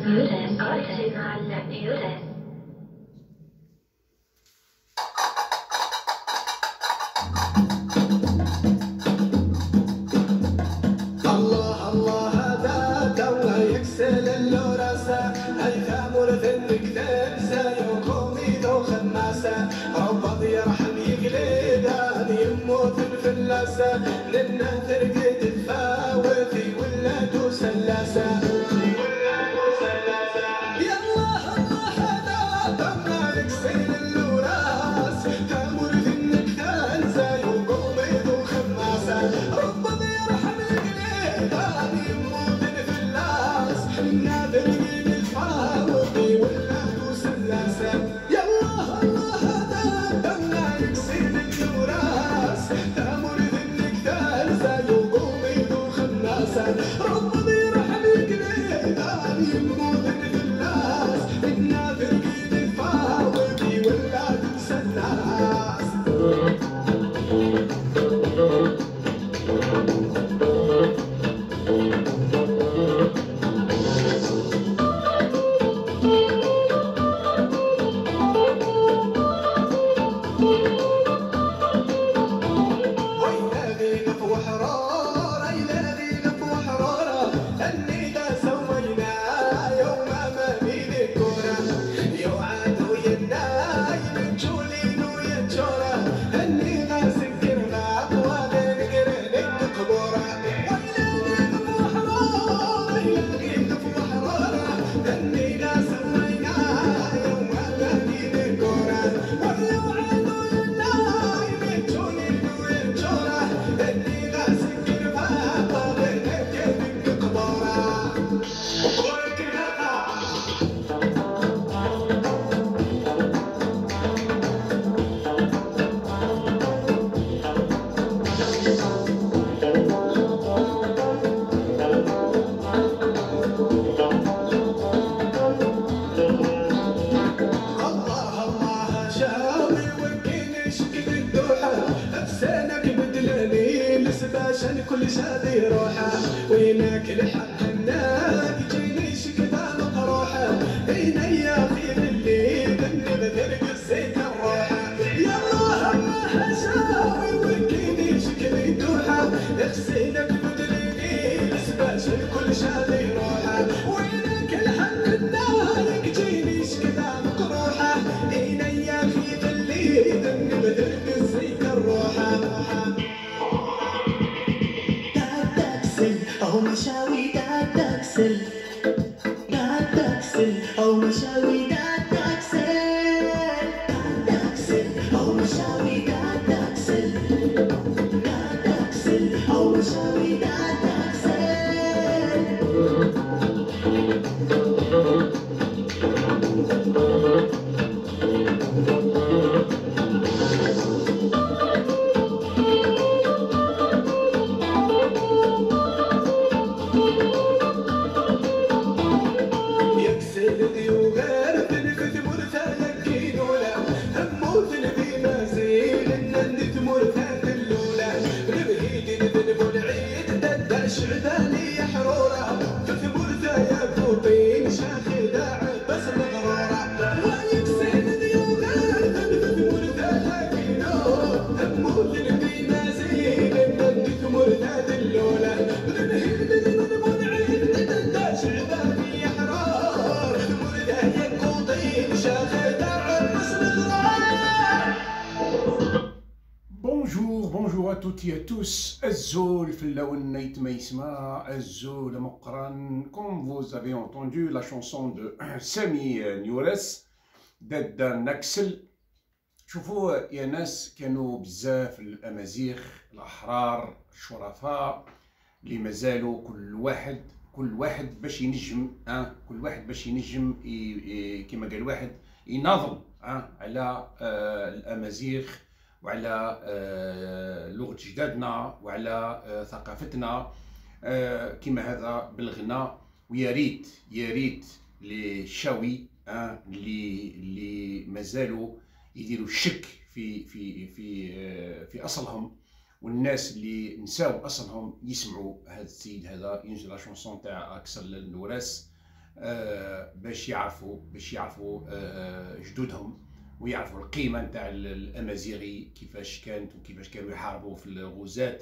الله الله هذا تونا يكسل اللوراسة هيثا مرثنك تنسى يوكومي دو خماسة ربض يرحم يقلدها يموت الفلاسة لنا ترقد الفاوثي ولا تسلاسة يا الله الله هذا تونا يكسل اللوراس تمرثنك تنسى يوكومي دو خماسة ربض يرحم نادر من الحاوطي ولا تسلاسة يا الله الله هذا دمنا يكسين الوراس تامر ذنك تالسة يقومي ذو خناسة ربضي رحم يقليدان يموت الفلاس نادر من الحاوطي ولا تسلاس عشان كل شادي روحه وينك الحق هناك جيني شكدا مقروحه هنا يا اخي اللي ذني بذلك الزيت الروحه يا الله الله شاوي وكيني شكلي دوحه اغسلك بدليني عشان كل شادي روحه وينك الحق هناك جيني شكدا مقروحه هنا يا اخي اللي ذني بذلك الزيت الروحه أو مشاوي دا تكسل أو مشاوي دا تكسل أو مشاوي دا تكسل أو مشاوي دا تكسل شعداني يا حرورة تثمر يا بوطين شاخدة بس مغرورة ويكسر ذيوغان تثمر ذاكينو تموت البينا زين تثمر ذات اللولة ذنهد ذنبون عيد تدى شعداني يا حرورة تثمر يا بوطين شاخدة بس مغرورة. Bonjour à toutes et à tous. Azul Flaoun Naitmaïsma, Azul Mokran. Comme vous avez entendu la chanson de Sami Noures, Dadda Naxel. شوفوا يا ناس كانوا بزاف الأمازيغ الأحرار الشرفاء اللي مازالوا كل واحد باش ينجم كل واحد باش ينجم كما قال واحد يناضل على الأمازيغ وعلى لغة جدادنا وعلى ثقافتنا كما هذا بالغناء. ويا ريت للشاوي اللي مازالوا يديروا الشك في اصلهم، والناس اللي نساو اصلهم يسمعوا هذا السيد هذا ينزل لا شونسون تاع اكسل النوراس باش يعرفوا جدودهم، ويعرفوا القيمه نتاع الامازيغي كيفاش كانت وكيفاش كانوا يحاربوا في الغزاة.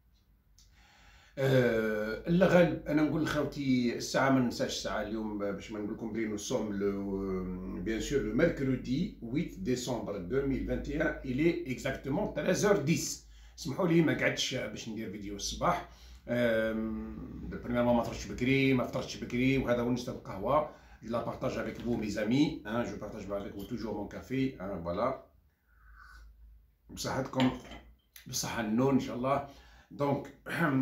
الغالب انا نقول لخوتي الساعه ما ننساش الساعه اليوم باش ما نقول لكم بلي نو سوم بيان سور لو ميركودي 8 ديسمبر 2021 الي اكزاكتومون 13h10. اسمحوا لي ما قعدتش باش ندير فيديو الصباح. بريميرمون ما فطرتش بكري وهذا هو نشرب القهوه. جو لا بارطاج افيك فو مي زامي، جو بارطاج افيك فو توجور مون كافي، فوالا بصحتكم بالصحه النون ان شاء الله. دونك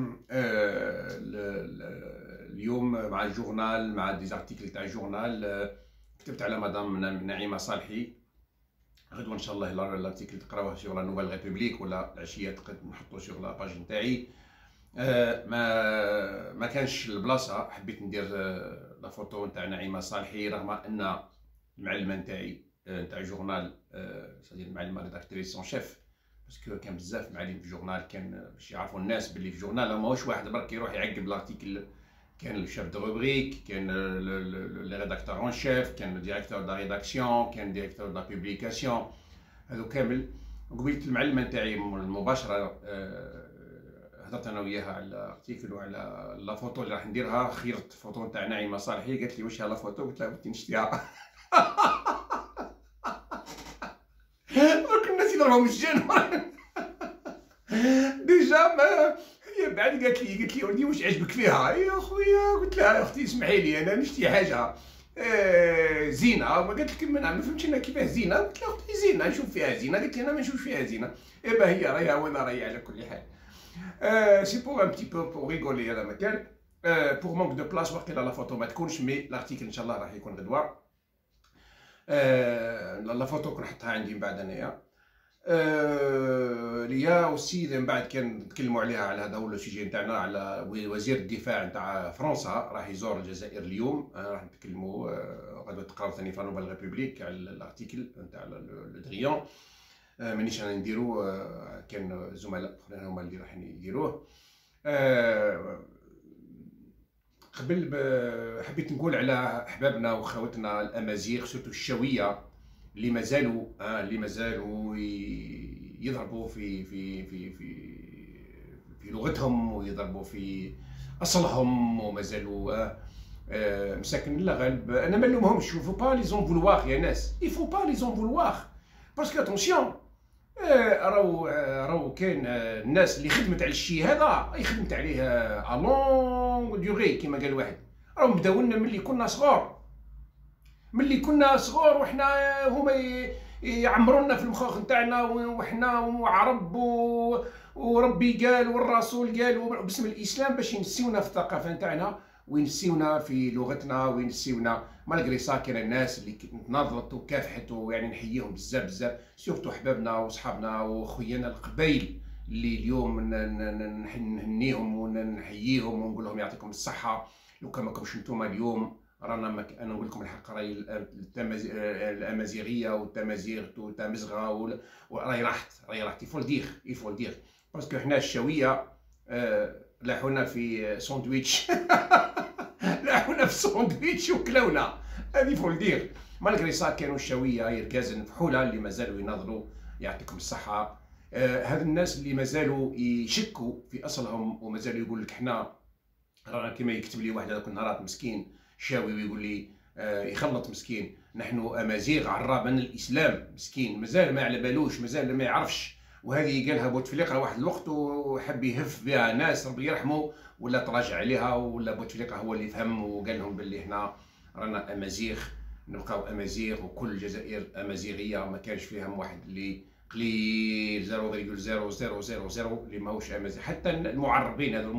اليوم مع الجورنال، مع ديزارتيكل تاع الجورنال، كتبت على مدام نعيمه صالحي. غدوه ان شاء الله الارتيكل تقراوه سيغ لا نوفال ريبوبليك، ولا العشيه تقدر نحطو سيغ لا باج نتاعي. ما كانش البلاصه، حبيت ندير لا فوتو نتاع نعيمه صالحي، رغم ان المعلمه نتاعي نتاع الجورنال، سادير المعلمه ريداكتريس اون شيف، باسكو كان بزاف معلم في الجورنال، كان باش يعرفوا الناس باللي في الجورنال ماهوش واحد برك يروح يعقب لارتيكل. كان لو شيف دو روبريك، كان لو ريداكتور اون شيف، كان لو ديريكتور دا ريداكسيون، كان ديريكتور دا بوبليكاسيون، هذو كامل. قبيلة المعلمه نتاعي المباشره هضرت انا وياها على الارتيكل وعلى لا فوتو اللي راح نديرها. خيرت فوتو نتاع نعيمه صالحي، قالت لي واش لا فوتو؟ قلت لها بغيت نشتيها. الناس يضربوا من الجن. ديجا ما هي بعد قالت لي ولدي واش عجبك فيها يا خويا؟ قلت لها يا اختي اسمحي لي انا نشتي حاجه زينه. ما قالت لك ما فهمتش انا كيفاه زينه. قلت لها اختي زينه نشوف فيها زينه. قالت لي انا ما نشوفش فيها زينه. ايبا هي راهي وانا راهي على كل حال. سي بور ان بتي بو ريغولي هذا مكان. بور مونك دو بلاص واقيلا لا فوتو ما تكونش، مي لارتيكل ان شاء الله راح يكون غدوه. لا فوتو كون نحطها عندي من بعد انايا. ليا اوسي من بعد كان نتكلموا عليها، على هذا هو لو سيجي نتاعنا، على وزير الدفاع نتاع فرنسا راح يزور الجزائر اليوم. راح نتكلموا غدوه تقراو ثاني في نوفال ريبوبليك على الارتيكل نتاع لو دريون. مانيش انا نديرو، كان زملاء اخرين هما اللي راح يديروه. قبل حبيت نقول على احبابنا وخواتنا الامازيغ، سورتو الشاويه اللي مازالوا يضربوا في لغتهم، ويضربوا في اصلهم، ومازالوا مساكن. لا غالب انا ما نلومهمش. فو با لي زون فولواغ يا ناس، يفو با لي زون فولواغ، باسكو اتونسيون راهو كاين الناس اللي خدمت على الشيء هذا خدمت عليه ا لونغ ديغي كيما قال واحد. راهم بداو لنا ملي كنا صغار، وحنا هما يعمروا لنا في المخاخ نتاعنا، وحنا عرب وربي قال والرسول قال باسم الاسلام، باش ينسيونا في الثقافه نتاعنا، وينسيونا في لغتنا، وينسيونا. مالغري سا كاين الناس اللي تناضلت وكافحت، ويعني نحييهم بزاف سورتو احبابنا وصحابنا وخويانا القبايل اللي اليوم نهنيهم ونحييهم ونقول لهم يعطيكم الصحه. لو كان ماكمش نتوما اليوم رانا انا نقول لكم الحق، راهي الامازيغيه والتمازيغ والتمزغه راهي راحت يفول دير باسكو حنا الشاويه لاحونا في ساندويتش. لاحونا في ساندويتش وكلونا، هذه فول دير. مالغري سا كانوا الشاويه يركازن فحوله اللي مازالوا يناضلوا، يعطيكم الصحه. هاد الناس اللي مازالوا يشكوا في اصلهم، ومازالوا يقول لك حنا رانا كيما يكتب لي واحد هذوك النهارات مسكين شاوي ويقول لي يخلط مسكين، نحن امازيغ عرابا الاسلام، مسكين مازال ما على بالوش، مازال ما يعرفش. وهذه قالها بوتفليقه واحد الوقت وحب يهف بها ناس ربي يرحمه، ولا تراجع عليها، ولا بوتفليقه هو اللي فهم وقال لهم باللي احنا رانا امازيغ، نبقاو امازيغ، وكل الجزائر امازيغيه، ما كانش فيهم واحد اللي قليل 0.0000 اللي ماهوش امازيغ. حتى المعربين هذو،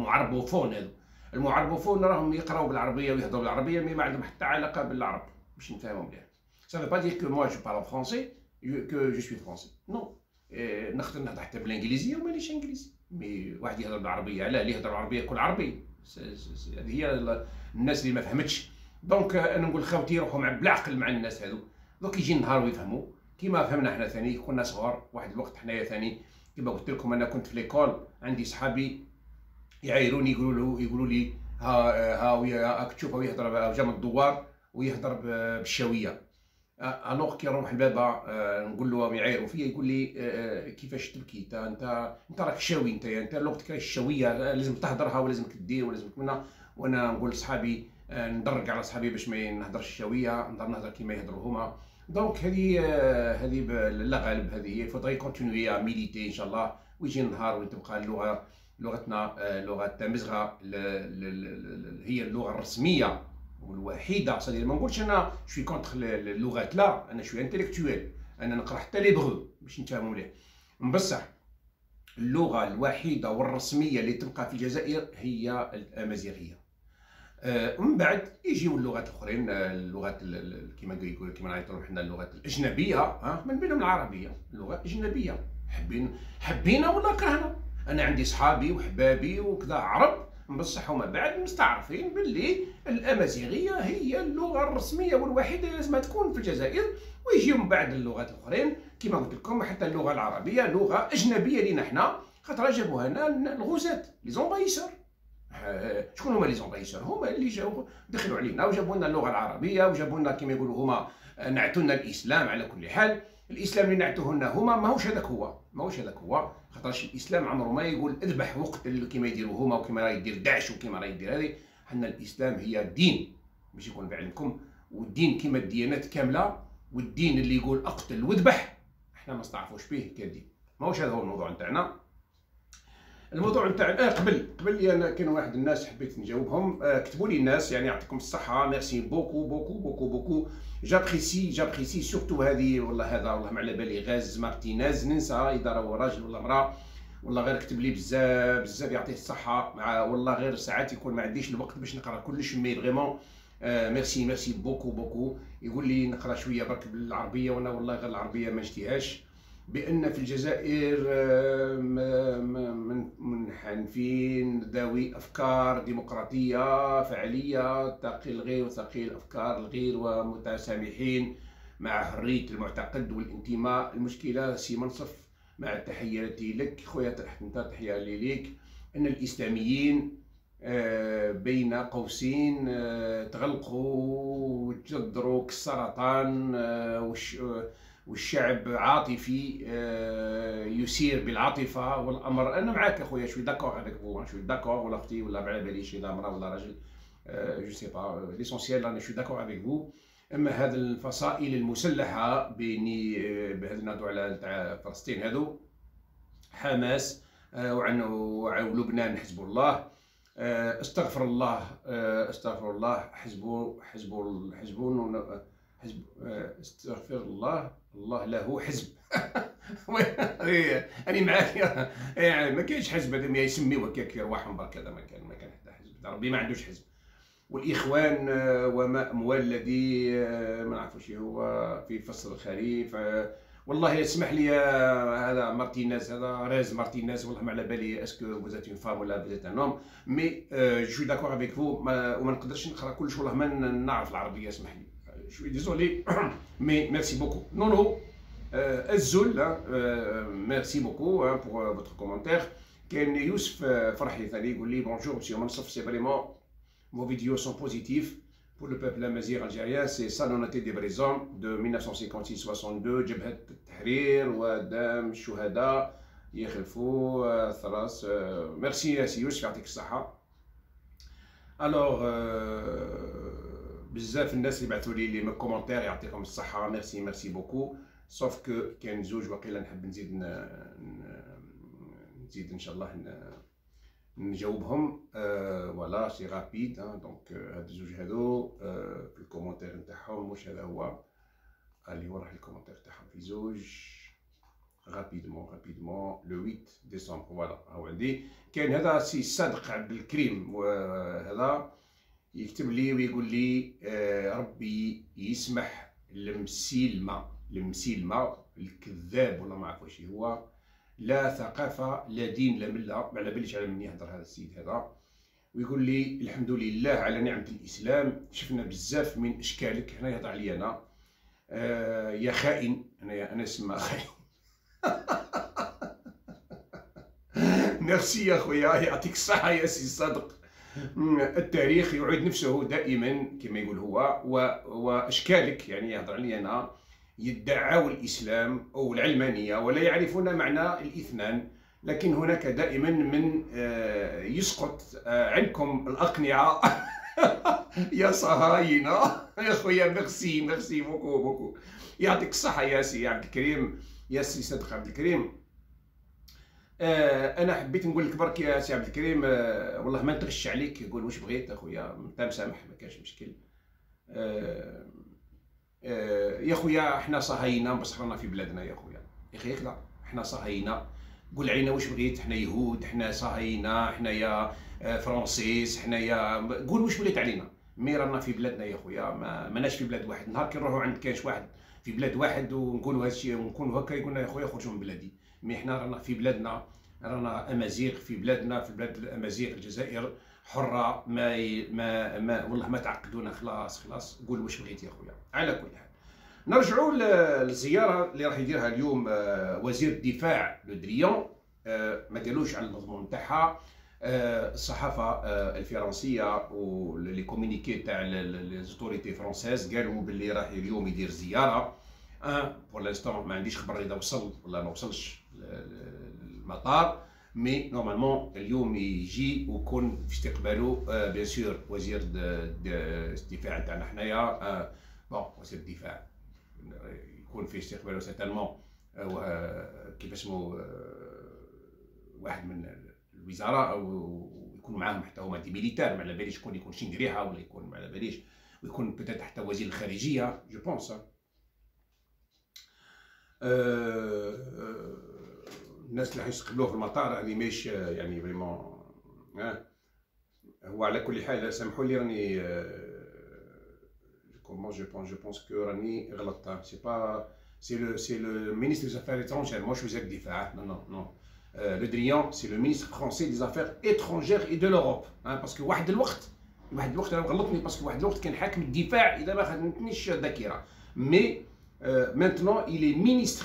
المعربوفون راهم يقراو بالعربيه ويهضروا بالعربيه، مي ما عندهم حتى علاقه بالعرب باش نفهموا مليح. سا فو با دير كو موا جو بارل فرونسي كو جو سوي فرونسي، نو. نقدر نهضر حتى بالانجليزيه ومانيش انجليزي، مي واحد يهضر بالعربيه، علاه اللي يهضر بالعربيه كل عربي. هذه هي الناس اللي ما فهمتش. دونك انا نقول خاوتي روحوا بالعقل مع الناس هذو، دوك يجي النهار ويفهموا كيما فهمنا حنا ثاني. كنا صغار واحد الوقت حنايا ثاني، كيما قلت لكم انا كنت في ليكول، عندي صحابي يعايروني يقولوا لي ها راك تشوفه يهضر بجامع الدوار، ويهضر بالشاويه. الوغ كي نروح لبابا نقول له يعايروا فيا يقول لي كيفاش تبكي انت راك شاوي، انت لغتك راهي الشاويه، لازم تهضرها ولازمك دير ولازمك منها. وانا نقول لصحابي ندرك على صحابي باش ما نهضرش الشاويه، نهضر كيما يهضروا هما. دونك هذه لا غالب، هذه فودغي كونتينيي ا ميليتي ان شاء الله، ويجي النهار وين تبقى لغتنا لغه التمزغه هي اللغه الرسميه والوحيده. صديق ما نقولش انا شوي كونتر اللغات، لا، انا شوي انتليكتويل، انا نقرا حتى ليبغو باش نفهموا ليه. بصح اللغه الوحيده والرسميه اللي تبقى في الجزائر هي الامازيغيه. ومن بعد يجيو اللغات الاخرين، اللغات كيما نعيطوا حنا اللغات الاجنبيه، من بينهم العربيه، اللغه الاجنبيه حبينا ولا كرهنا. انا عندي صحابي وحبابي وكذا عرب، بصح هما بعد مستعرفين باللي الامازيغيه هي اللغه الرسميه والوحيده اللي لازم تكون في الجزائر. ويجيو من بعد اللغات الاخرين كيما قلت لكم، حتى اللغه العربيه لغه اجنبيه لينا حنا، خاطر جابوها لنا الغزاة لي زومبايسور. شكون هما لي زومبايسور؟ هما اللي جاو دخلوا علينا وجابوا لنا اللغه العربيه، وجابوا لنا كيما يقولوا هما نعتوا لنا الاسلام. على كل حال الاسلام اللي نعتوه لنا هما ماهوش هذاك هو، خاطرش الاسلام عمره ما يقول اذبح وقتل كيما يديروا هما وكيما راه يدير داعش وكيما راه يدير هذه. حنا الاسلام هي الدين باش يكون بعلمكم، والدين كيما الديانات كامله، والدين اللي يقول اقتل واذبح احنا ما نستعرفوش به كدين. ماهوش هذا هو الموضوع نتاعنا. الموضوع نتاع قبل انا كانوا واحد الناس حبيت نجاوبهم، كتبوا لي الناس، يعني يعطيكم الصحه، ميرسي بوكو بوكو بوكو بوكو، جابريسي سورتو هذه والله هذا والله ما على بالي غاز مارتينيز، ننسى اذا راهو راجل ولا امراه، والله غير كتب لي بزاف يعطيه الصحه، مع والله غير ساعات يكون ما عنديش الوقت باش نقرا كلش، مي فريمون ميرسي بوكو. يقول لي نقرا شويه برك بالعربيه، وانا والله غير العربيه ما نشتيهاش، بأن في الجزائر منحنفين ذوي أفكار ديمقراطية فعالية، تقي الغير وثقيل الأفكار الغير ومتسامحين مع حرية المعتقد والانتماء. المشكلة سي منصف، مع تحياتي لك خويا، انت تحية لي ليك، أن الإسلاميين بين قوسين تغلقوا وتجدروا كالسرطان، والشعب عاطفي يسير بالعاطفه والامر. انا معاك اخويا، شوي داكور افيك فو، شوي داكور، ولا اختي ولا ما على باليش اذا امراه ولا راجل، جو سي با ليسونسيال، انا شوي داكور افيك فو. اما هذه الفصائل المسلحه بيني بهذا النوع على تاع فلسطين، هذو حماس ولبنان حزب الله، استغفر الله، استغفر الله له حزب. انا معاك يعني ما كاينش حزب، هذا ما يسميوه هكاك يرواحهم برك، هذا ما كان حتى حزب، ربي ما عندوش حزب. والاخوان وما اموال الذي ما نعرفوش هو في فصل الخريف. والله اسمح لي هذا مارتينيز، هذا راز مارتينيز، والله ما على بالي اسكو فوزات اون فام ولا فوزات ان هوم، مي جو داكور افيك فو، وما نقدرش نقرا كلش، والله ما نعرف العربيه، اسمح لي. Je suis désolé, mais merci beaucoup. Non, Azul, merci beaucoup pour votre commentaire. Ken Youssef Farhi Thali dit bonjour, monsieur Mansouf, c'est vraiment vos vidéos sont positives pour le peuple amazigh algérien. C'est ça l'honnêteté des vrais hommes de 1956-62, Jabhat Tahrir, Wadam, Shuhada, Yekhilfou, Tharas. Merci, Youssef, يعطيك الصحة. Alors, بزاف الناس اللي بعثوا لي كومونتير، يعطيكم الصحه، ميرسي بوكو. سوف كو كاين زوج واقيلا نحب نزيد ان شاء الله نجاوبهم. فوالا سي رابيد، دونك هاد الزوج هادو في الكومونتير نتاعهم، واش هذا هو اللي وراح الكومونتير تاعهم في زوج رابيدمون لو 8 ديسمبر. فوالا هاو عندي كاين هذا سي صادق عبد الكريم، وهذا يكتب لي ويقول لي ربي يسمح لمسيلمة الكذاب ولا ما عرف واش هو، لا ثقافة لا دين لا ملة، ما على باليش على من يهضر هذا السيد هذا. ويقول لي الحمد لله على نعمة الإسلام، شفنا بزاف من أشكالك. هنا يهضر عليا أنا، يا خائن، أنا اسمها خائن. ميرسي يا خويا، يعطيك الصحة يا سي صادق. التاريخ يعيد نفسه دائما كما يقول هو، واشكالك يعني يهضر علي انا يدعوا الاسلام او العلمانيه ولا يعرفون معنى الاثنان، لكن هناك دائما من يسقط عنكم الاقنعه. يا صهاينه يا خويا، ميرسي ميرسي بوكو بوكو، يعطيك الصحه يا سي عبد الكريم، يا سي صدق عبد الكريم. انا حبيت نقول لك برك يا سي عبد الكريم، والله ما نتغش عليك، قول واش بغيت اخويا، انت مسامح ما كاش مشكل. يا خويا احنا صهاينه بس رانا في بلادنا يا خويا، يا اخي هكذا احنا صهاينه، قول علينا واش بغيت، احنا يهود، احنا صهاينه، احنا يا فرونسيس، احنا يا قول واش بغيت علينا، مي رانا في بلادنا يا خويا، ماناش في بلاد واحد. نهار كي نروحوا عند كاش واحد في بلاد واحد ونقولوا هذا الشيء ونكونوا هكا يقولنا يا خويا خرجوا من بلادي، مي احنا رانا في بلادنا، رانا امازيغ في بلادنا، في بلاد الامازيغ الجزائر حره، ما والله ما تعقدونا، خلاص خلاص قول واش بغيت يا خويا. على كل حال نرجعوا للزياره اللي راح يديرها اليوم وزير الدفاع لو دريون. ما قالوش على المضمون تاعها، الصحافه الفرنسيه ولي كومونيكي تاع لي زوتوريتي فرونسيز قالوا باللي راح اليوم يدير زياره. بور لانستون ما عنديش خبر اذا وصل ولا ما وصلش المطار، مي نورمالمون اليوم يجي ويكون في استقباله بيان سور وزير الدفاع تاعنا حنايا، بون وزير الدفاع يكون في استقباله سيتالمون كيف اسمه واحد من الوزراء، او يكون معاهم حتى هما دي ميليتار، ما على باليش شكون يكون شنقريحه ولا يكون ما على باليش، ويكون بتات حتى وزير الخارجيه جو بونس. الناس اللي حيستقبلوه في المطار هذه ماهيش يعني فريمون. هو على كل حال سامحوا لي راني كومون جو بونس كو راني غلطت، سي با سي لو مينيستر دي زافير étrangères، ماهوش وزير الدفاع، نو نو. Le Drian, c'est le ministre français des Affaires étrangères et de l'Europe. parce que واحد الوقت انا غلطني، باسكو واحد الوقت كان حاكم الدفاع اذا ما خدمتنيش الذاكره، مي maintenant il est ministre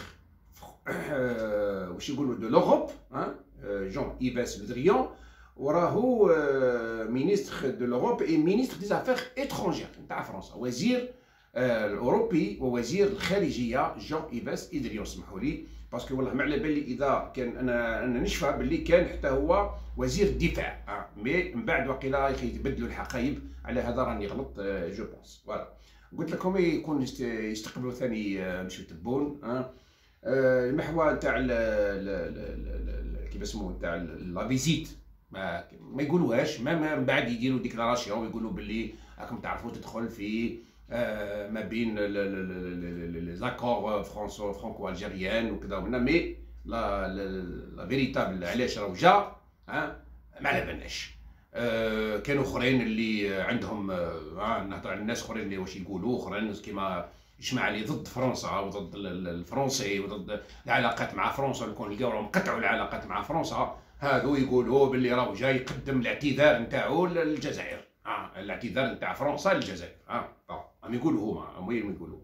واش يقولوا de l'Europe، Jean-Yves Le Drian، وراهو ministre de l'Europe et ministre des Affaires étrangères نتاع فرنسا، وزير الاوروبي ووزير الخارجيه جون-يves Le Drian. سمحوا لي باسكو والله ما على بالي اذا كان انا نشفى باللي كان حتى هو وزير الدفاع، مي من بعد وقيلا يبدلوا الحقائب، على هذا راني غلط جو بونس. فوالا قلت لكم يكون يستقبلوا ثاني مش تبون المحور تاع كيف اسمه تاع لا فيزيت، ما يقولوهاش، ما من بعد يديروا ديكلاراسيون ويقولوا باللي راكم تعرفوا تدخل في ما بين لي زاكور فرانكو الجيريان وكذا ومنا، مي لا فيريتابل علاش راهو جا ما على بالناش. كانوا اخرين اللي عندهم نهضر على الناس اخرين اللي واش يقولوا، اخرين كيما يجمع لي ضد فرنسا وضد الفرنسي وضد العلاقات مع فرنسا، يكون لقاو راهم قطعوا العلاقات مع فرنسا، هذو يقولوا باللي راهو جاي يقدم الاعتذار نتاعو للجزائر، الاعتذار نتاع فرنسا للجزائر. هم يقولوا هما يقولوا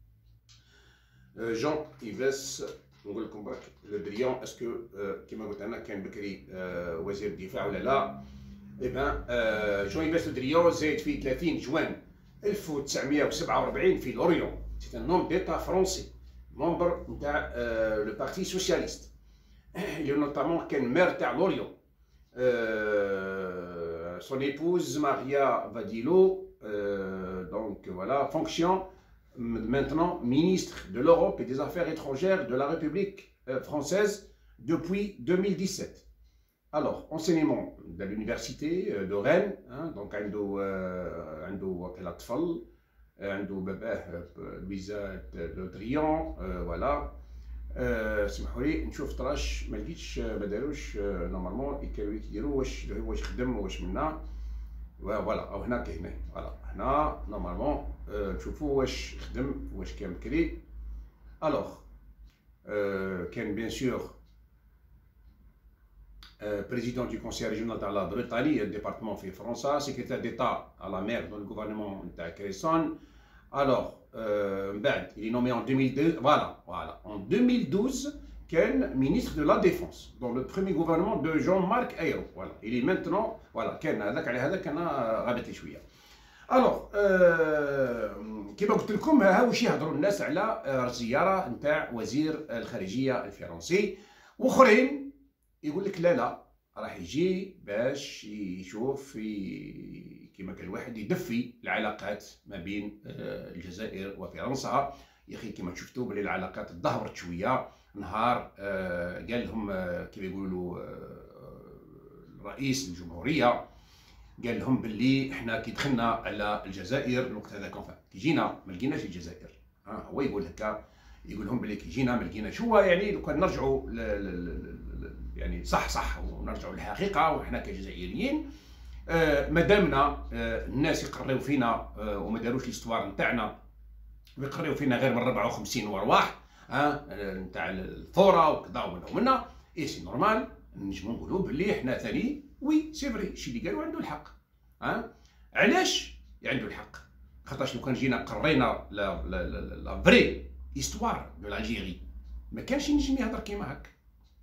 جون-يves. نقول لكم برك لو دريون اسكو كيما قلت انا كان بكري وزير الدفاع ولا لا. جون-يves لو دريون زايد في 30 جوان 1947 في لوريون، سي ان نوم ديتا فرونسي ممبر نتاع لو بارتي سوسياليست، اللي نوتامون كان مير تاع لوريون. son épouse Maria Vadillo, donc voilà, fonctionne maintenant ministre de l'Europe et des Affaires étrangères de la République française depuis 2017. Alors, enseignement de l'université de Rennes, donc عنده وكيل أطفال، عنده باباه لويزا لو دريون، voilà. سمحوا لي نشوف طراش ما لقيتش، ما داروش نورمالمون كانوا يديروا واش خدم واش منا، فوالا او هنا كاين، فوالا هنا نورمالمون نشوفوا واش خدم واش كان بكري. الوغ كان بيان سور président du conseil régional تاع لا بريطانية ديبارتمون في فرنسا، سيكريتير ديتا à la mer dans le gouvernement نتاع كريسون. Alors من بعد il est nommé en 2002, voilà en 2012 كان ministre de la défense dans le premier gouvernement de Jean-Marc Ayrault. Voilà, il est maintenant فوالا كان هذاك، على هذاك انا غابت لي شويه. الوغ كيما قلت لكم ها واش يهضروا الناس على الزياره نتاع وزير الخارجيه الفرنسي، واخرين يقول لك لا راح يجي باش يشوف كيما قال واحد يدفي العلاقات ما بين الجزائر وفرنسا. يا اخي كيما شفتوا بلي العلاقات تدهورت شويه نهار قال لهم كيما يقولوا رئيس الجمهوريه قال لهم باللي احنا كي دخلنا على الجزائر الوقت هذاك كي جينا ما لقيناش الجزائر. هو يقول هكا، يقول لهم باللي كي جينا ما لقيناش. هو يعني لو كان نرجعوا يعني صح ونرجعوا للحقيقه، وحنا كجزائريين مادامنا الناس يقريو فينا وما داروش ليستوار نتاعنا ويقريو فينا غير من 54 وارواح نتاع الثوره وكذا ومنا اي سي نورمال نجمو نقولوا باللي احنا ثاني وي سي فري الشيء اللي قالوا عنده الحق. علاش عنده الحق؟ خاطرش لو كان جينا قرينا لا فري ايستوار دو الجيري ما كانش ينجم يهضر كيما هكا.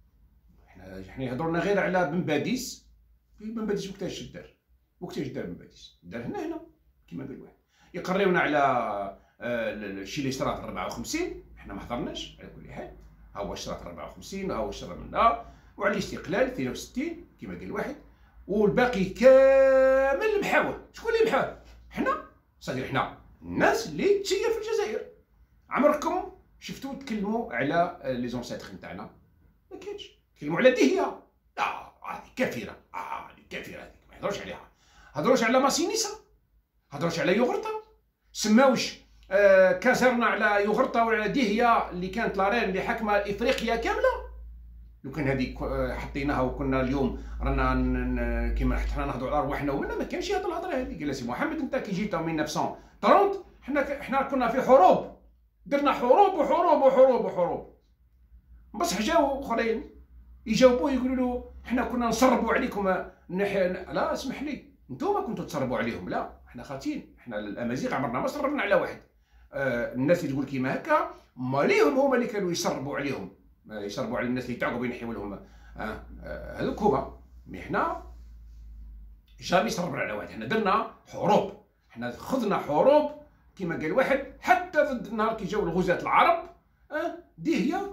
احنا يهضرنا غير على بن باديس. بن باديس وقتاش دار؟ وقتاش دار بن باديس؟ دار هنا كيما قال واحد. يقريونا على الشيء اللي صرا في 54 احنا ما حضرناش على كل حال. ها هو صرا في 54 وها هو صرا منا، وعلى الاستقلال 62 كيما قال واحد، والباقي كامل محاوه. شكون اللي محاوه؟ حنا صدير، حنا الناس اللي تسير في الجزائر. عمركم شفتوا تكلموا على لي زونسيتر نتاعنا؟ ما كاينش. تكلموا على دهيا؟ لا هذه كافره، هذه كافره، هذيك ما يهضروش عليها. هضروش على ماسينيسا، هضروش على يوغرتا، سماوش كازرنا على يوغرتا ولا على دهيا اللي كانت لارين اللي حاكمه افريقيا كامله. لو كان هذيك حطيناها وكنا اليوم رانا كيما حنا نهضروا على رواحنا ومنا ما كانش هاد الهضره هذه. قال سي محمد انت كي جيت 1930 حنا كنا في حروب، درنا حروب وحروب وحروب وحروب. بصح جاو اخرين يجاوبوه يقولوا له حنا كنا نصربوا عليكم لا اسمح لي انتوما كنتوا تصربوا عليهم. لا حنا خاطين، حنا الامازيغ عمرنا ما صربنا على واحد. الناس اللي تقول كيما هكا ماليهم هما اللي كانوا يصربوا عليهم، يصربوا على الناس اللي تعقوا ينحيوا لهم هذوك هما. مي حنا جامي صربنا على واحد، حنا درنا حروب، حنا خذنا حروب كيما قال واحد حتى ضد النهار كي جاو الغزاة العرب دهيا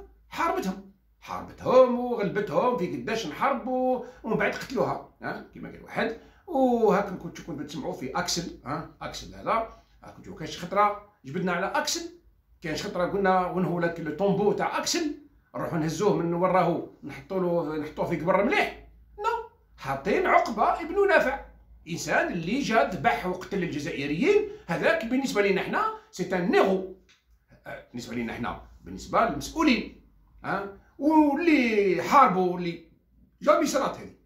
حاربتهم وغلبتهم في قداش نحاربوا ومن بعد قتلوها كيما قال واحد. وهاك كنتو تسمعوا في اكسل اكسل هذا كنتو كاينش خطره جبدنا على اكسل، كاينش خطره قلنا وين هو لك الطومبو تاع اكسل نروحو نهزوه من وراه نحطوه في قبر مليح. نو حاطين عقبه ابن نافع، انسان اللي جا ذبح وقتل الجزائريين. هذاك بالنسبه لنا حنا سي ان نيغو، بالنسبه لنا حنا، بالنسبه للمسؤولين واللي حاربوا واللي جامي صرات هذه،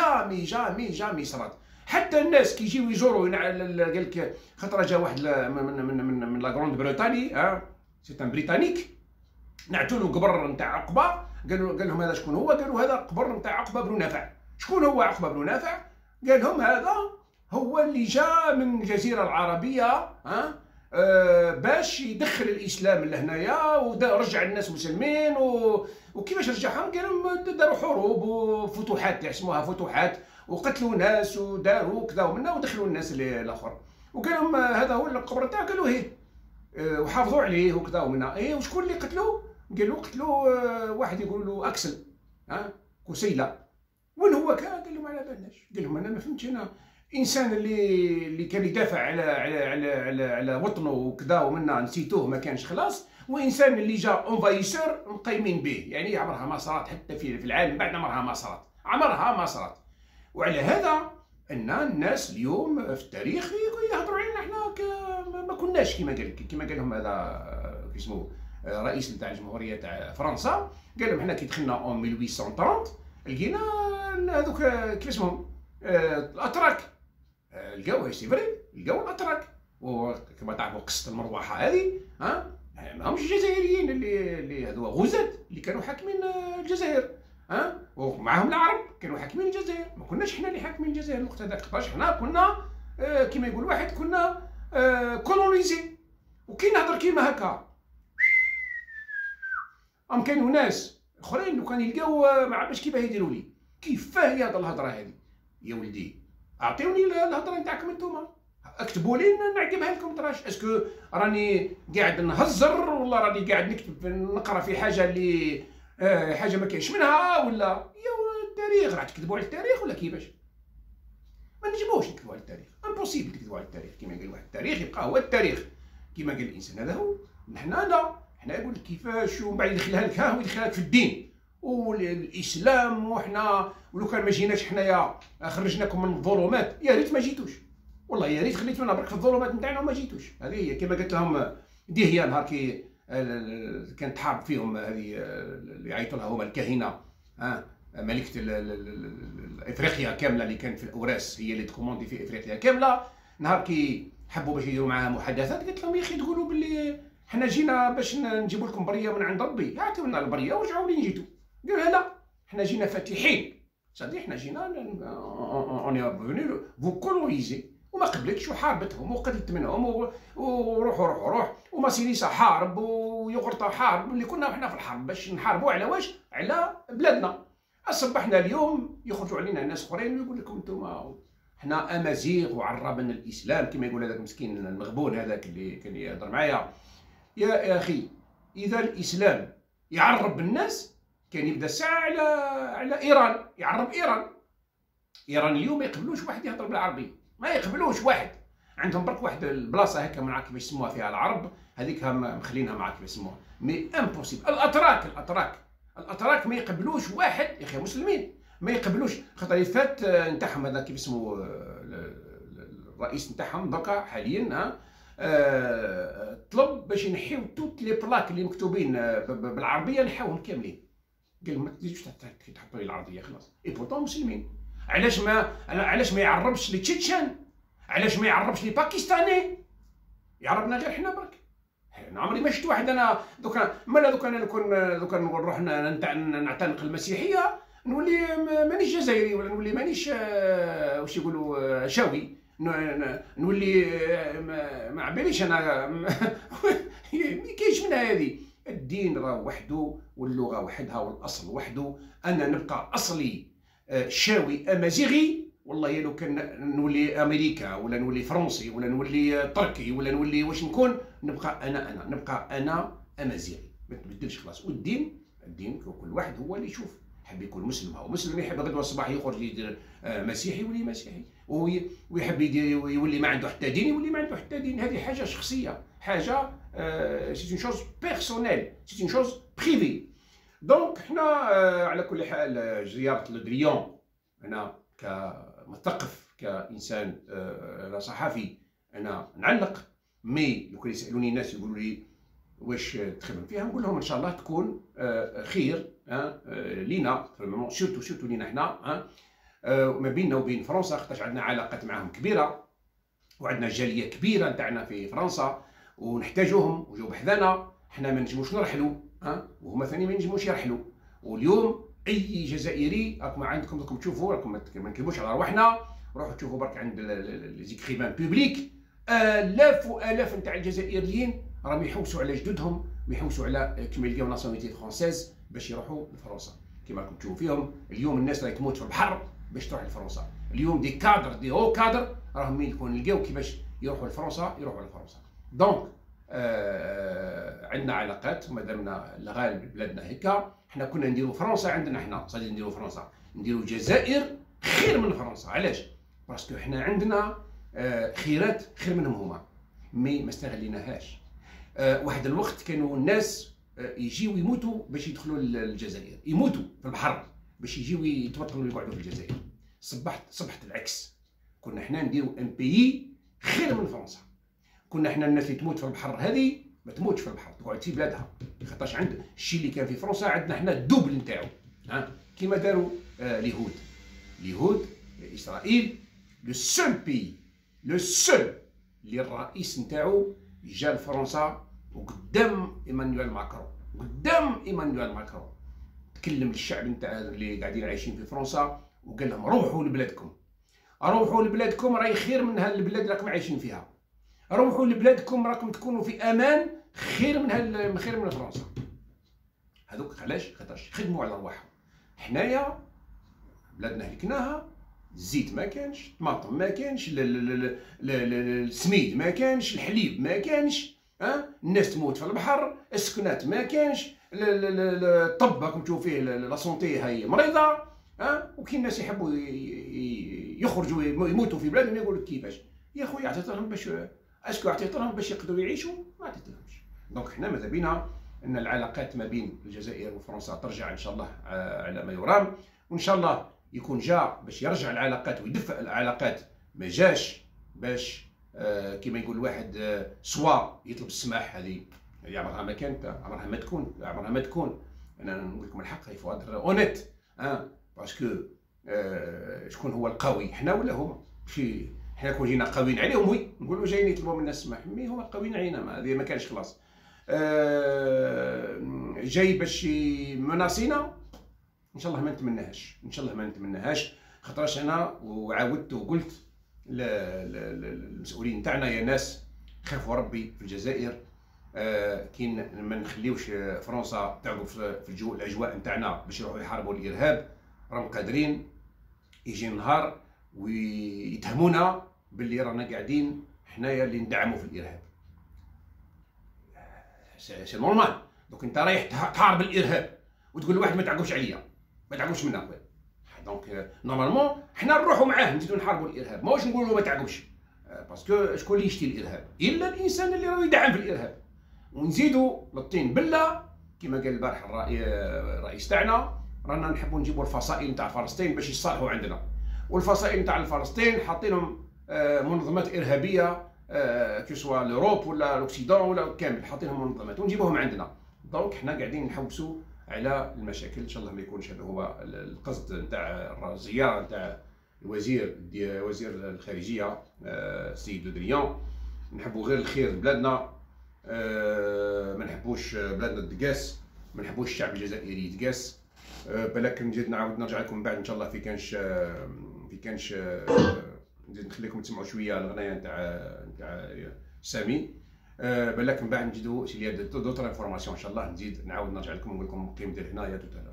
جامي صرات. حتى الناس كي يجيو يزوروا قال لك خطره جا واحد من لا غروند بريطاني سي ان بريطانيك نعتوا له قبر نتاع عقبه، قال لهم هذا شكون هو؟ قالوا هذا قبر نتاع عقبه بن نافع. شكون هو عقبه بن نافع؟ قال لهم هذا هو اللي جاء من الجزيره العربيه باش يدخل الاسلام لهنايا ورجع الناس مسلمين. وكيفاش رجعهم؟ قال لهم داروا حروب وفتوحات يسموها فتوحات، وقتلوا ناس وداروا كذا ومنا ودخلوا الناس الاخر. وقال لهم هذا هو القبر تاعو. قالوا هيه وحافظوا عليه وكذا ومنا. ايه وشكون اللي قتلوه؟ قالوا قتلوا واحد يقول له اكسل كسيله. وين هو كان؟ قال لهم على بالناش. قال لهم انا ما فهمتش، انا انسان اللي كان يدافع على وطنه وكذا ومنا نسيتوه ما كانش خلاص، وانسان اللي جا اونفايسور مقيمين به، يعني عمرها ما صارت حتى في العالم بعد، عمرها ما صارت. وعلى هذا ان الناس اليوم في التاريخ يهضروا علينا احنا ما كناش كيما قال لهم هذا اسمه رئيس نتاع الجمهوريه تاع فرنسا. قال لهم احنا كي دخلنا اون 1830 لقينا هذوك كيف اسمهم الاتراك، لقاو سي فري لقاو الاتراك. وكما تعرفوا قصه المروحه هذه ماهمش الجزائريين اللي هذو غزاة اللي كانوا حاكمين الجزائر ومعاهم العرب كانوا حاكمين الجزائر. ما كناش حنا اللي حاكمين الجزائر الوقت هذاك، خاطرش حنا كنا كيما يقول واحد كنا كولونيزي. وكي نهضر كيما هكا كانوا ناس اخرين لو كان يلقاو ما عرفش كيفاه يديروا لي كيفاه هي هاد الهضره هذه. يا ولدي اعطيوني الهضره نتاعكم انتوما، اكتبوا لي نعقبها لكم تراش. اسكو راني قاعد نهزر ولا راني قاعد نكتب نقرا في حاجه اللي حاجه ما كاينش منها، ولا يا التاريخ راح تكذبوا على التاريخ ولا كيفاش؟ ما نجموش نكذبوا على التاريخ، امبوسيبل تكذبوا على التاريخ. كما قال واحد التاريخ يبقى هو التاريخ، كما قال الانسان هذا هو. حنا لا، حنا يقول لك كيفاش ومن بعد يدخلها لك ها ويدخلها لك في الدين والاسلام. وحنا ولو كان ما جيناش حنايا خرجناكم من الظلمات، يا ريت ما جيتوش والله، يا ريت خليتونا برك في الظلمات نتاعنا وما جيتوش. هذه هي كما قلت لهم ديهيا نهار كي كانت تحارب فيهم هذه اللي يعيطوا لها هما الكاهنه، ملكه افريقيا كامله اللي كانت في الاوراس، هي اللي تكوموندي في افريقيا كامله. نهار كي حبوا باش يديروا معاها محادثات قلت لهم يا اخي تقولوا باللي حنا جينا باش نجيبوا لكم بريه من عند ربي، اعطيونا البريه ورجعوا لين جيتوا. قالوا لا، حنا جينا فاتحين، صديق حنا جينا اون فوني فو كولونيزي. وما قبلتش وحاربتهم وقتلت منهم وروح وماسينيسا حارب ويغرطا حارب، اللي كنا احنا في الحرب باش نحاربوا على واش؟ على بلادنا. اصبحنا اليوم يخرجوا علينا ناس اخرين ويقول لكم انتم حنا امازيغ وعربنا الاسلام، كما يقول هذاك مسكين المغبون هذاك اللي كان يهضر معايا. يا اخي اذا الاسلام يعرب الناس كان يبدا الساعه على ايران، يعرب ايران اليوم ما يقبلوش واحد يهضر بالعربيه، ما يقبلوش واحد. عندهم برك واحد البلاصه هكا ما نعرف كيفاش يسموها فيها العرب، هذيك مخلينها معاك كيفاش يسموها، مي امبوسيبل. الاتراك ما يقبلوش واحد يا اخي مسلمين، ما يقبلوش. خاطر فات نتاعهم هذا كيف اسمه الرئيس نتاعهم دركا حاليا طلب باش ينحيو توت لي بلاك اللي مكتوبين بالعربيه، نحاوهم كاملين. قال ما تزيدوش تحطوا لي العربيه خلاص. اي بورتون مسلمين. علاش ما يعربش لي تشيتشان؟ علاش ما يعربش لي باكستاني؟ يعربنا غير حنا برك. انا عمري ما شفت واحد. انا دوكا دوكا نروح نعتنق المسيحيه نولي مانيش جزائري، ولا نولي مانيش واش يقولوا شاوي، نولي ما عباليش انا ما كاينش منها هذه. الدين راه وحده واللغه وحدها والاصل وحده. انا نبقى اصلي شاوي امازيغي والله، لو كان نولي امريكا ولا نولي فرنسي ولا نولي تركي ولا نولي واش نكون، نبقى انا امازيغي، ما تبدلش خلاص. والدين كل واحد هو اللي يشوف، يحب يكون مسلم هو مسلم، يحب غدوه الصباح يخرج يدير مسيحي يولي مسيحي، ويحب يولي ما عنده حتى دين يولي ما عنده حتى دين. هذه حاجه شخصيه، حاجه سي اون شوز بيرسونيل، سي اون شوز بريفي. دونك حنا على كل حال زياره لدريون انا كمثقف كانسان صحفي انا نعلق. مي لو كان يسالوني الناس يقولوا لي واش تخدم فيها، نقول لهم ان شاء الله تكون خير لينا، سورتو لينا حنا ما بيننا وبين فرنسا، خاطر عندنا علاقات معهم كبيره وعندنا جاليه كبيره نتاعنا في فرنسا ونحتاجوهم وجاو بحذانا. حنا ما نجموش نرحلوا وهما ثاني ما ينجموش يرحلوا. واليوم اي جزائري راكم عندكم راكم تشوفوا، راكم ما نكذبوش على رواحنا، روحوا تشوفوا برك عند لي زيكريفان بوبليك الاف والاف نتاع الجزائريين راهم يحوسوا على جدودهم ويحوسوا على كيما يلقاو ناسيوناليتي فرونسيز باش يروحوا لفرنسا. كيما راكم تشوفوا فيهم اليوم الناس راهي تموت في البحر باش تروح لفرنسا. اليوم دي كادر دي هو كادر راهم يلقاو كيفاش يروحوا لفرنسا. دونك عندنا علاقات ومادامنا الغالب بلادنا هكا. حنا كنا نديروا فرنسا عندنا، حنا صادي نديروا فرنسا، نديروا الجزائر خير من فرنسا. علاش؟ باسكو حنا عندنا خيرات خير منهم هما، مي ما استغليناهاش. واحد الوقت كانوا الناس يجيو يموتوا باش يدخلوا للجزائر، يموتوا في البحر باش يجيو يتبطلوا ويقعدوا في الجزائر. صبحت العكس. كنا حنا نديروا ان بيي خير من فرنسا. كنا حنا الناس اللي تموت في البحر هذه ما تموتش في البحر، تقعد في بلادها، خاطرش عند الشيء اللي كان في فرنسا عندنا حنا الدوبل نتاعو. كيما داروا اليهود اسرائيل. لو سول اللي الرئيس نتاعو جا لفرنسا وقدام ايمانويل ماكرون تكلم للشعب نتاع اللي قاعدين عايشين في فرنسا وقال لهم روحوا لبلادكم، راهي خير من هالبلاد اللي راكم عايشين فيها. روحوا لبلادكم راكم تكونوا في امان خير من فرنسا. هذوك علاش؟ خاطرش خدموا على رواحهم. حنايا بلادنا هلكناها الزيت ما كانش، الطماطم ما كانش، السميد ما كانش، الحليب ما كانش، الناس تموت في البحر، السكنات ما كانش، الطب راكم تشوفوا فيه لا سونتي هاي مريضه، وكي الناس يحبوا يخرجوا يموتوا في بلادهم يقول لك كيفاش يا خويا عطيت لهم باش اسكو عطيت لهم باش يقدروا يعيشوا؟ ما عطيتلهمش. دونك حنا ماذا بينا ان العلاقات ما بين الجزائر وفرنسا ترجع ان شاء الله على ما يرام، وان شاء الله يكون جا باش يرجع العلاقات ويدفئ العلاقات، ما جاش باش كيما يقول الواحد سوا يطلب السماح. هذه عمرها ما كانت، عمرها ما تكون. انا نقول لكم الحق، يفو اونيت باسكو شكون هو القوي، حنا ولا هما؟ ماشي حنا كون جينا قاويين عليهم وي نقولوا جايين يطلبوا منا السماح، مي هما قاويين علينا، هذه ما كانش خلاص. جاي باش مناصينا، ان شاء الله ما نتمناهاش، ان شاء الله ما نتمناهاش، خاطرش انا وعاودت وقلت للمسؤولين تاعنا يا ناس خافوا ربي في الجزائر، كي ما نخليوش فرنسا تعقب في الاجواء نتاعنا باش يروحوا يحاربوا الارهاب، راهم قادرين يجي نهار ويتهمونا باللي رانا قاعدين حنايا اللي ندعموا في الارهاب. سي نورمال. دوك انت رايح تحارب الارهاب وتقول لواحد ما تعقبش عليا، ما تعقبش منا خويا. دونك نورمالمون حنا نروحوا معاه نزيدو نحاربوا الارهاب، ماهوش نقولوا ما تعقبش، باسكو شكون اللي يشتي الارهاب؟ الا الانسان اللي راه يدعم في الارهاب. ونزيدوا للطين بله كما قال البارح الرئيس تاعنا، رانا نحبوا نجيبوا الفصائل نتاع فلسطين باش يصالحوا عندنا، والفصائل نتاع فلسطين حاطينهم منظمات ارهابيه كسوا لوروب ولا لوكسيدون ولا كامل، حاطينهم منظمات ونجيبوهم عندنا. دونك حنا قاعدين نحوسوا على المشاكل. ان شاء الله ما يكونش هذا هو القصد نتاع الزياره نتاع وزير الخارجيه السيد دريان. نحبوا غير الخير لبلادنا، ما نحبوش بلادنا تدقاس، ما نحبوش الشعب الجزائري يتقاس. بالك نزيد نعاود نرجع لكم بعد ان شاء الله في كانش نزيد نخليكم تسمعوا شويه الغنايه نتاع سامي. بالك من بعد نجدوا سي دوطر انفورماسيون ان شاء الله، نزيد نعاود نرجع لكم ونقول لكم القيم ديال هنايا توتالور.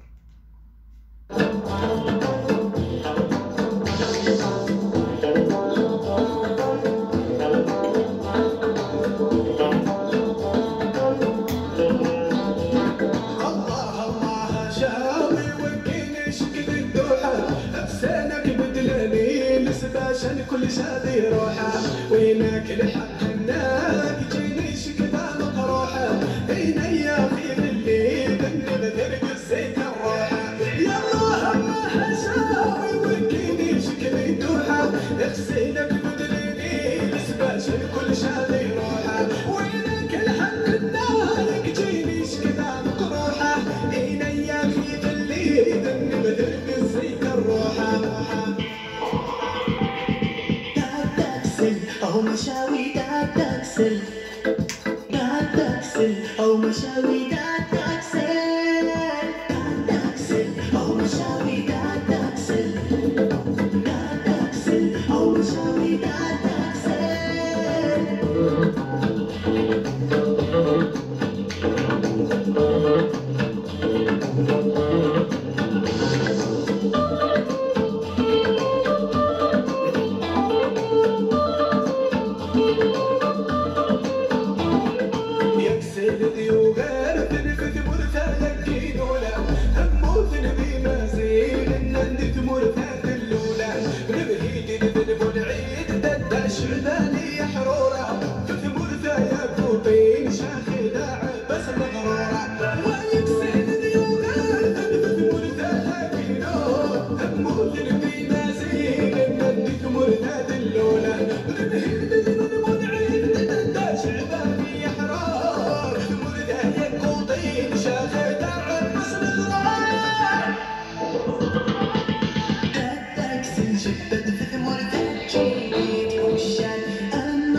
عشان كل شادي روحه وينك الحق هناك جيني شكبه مقروحه هينا يا اخي اللي ذنب ترقص زيت الروحه يلا همها شاوي وكيني شكلي دوحه اغسلك بدلني عشان كل شادي روحه وينك الحق هناك جيني شكبه مقروحه هينا يا اخي اللي ذنب ترقص زيت الروحه أو مشاوي تاكسل أو مشاوي تاكسل أو مشاوي تاكسل أو مشاوي تاكسل. يكسل ذي وغير